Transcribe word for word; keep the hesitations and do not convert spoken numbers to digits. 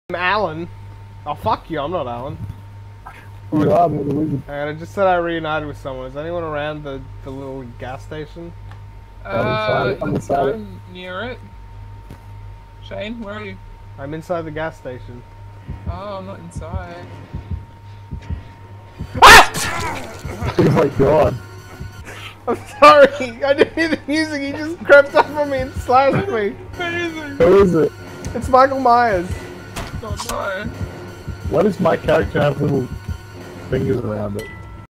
I'm Alan. Oh, fuck you, I'm not Alan. You are, but the wizard. Alright, I just said I reunited with someone. Is anyone around the, the little gas station? Uh, I'm inside it. I'm near it. Shane, where are you? I'm inside the gas station. Oh, I'm not inside. Ah! Oh my god. I'm sorry, I didn't hear the music, he just crept up on me and slashed me. Amazing. Who is it? It's Michael Myers. Oh no. Why does my character have little fingers around it?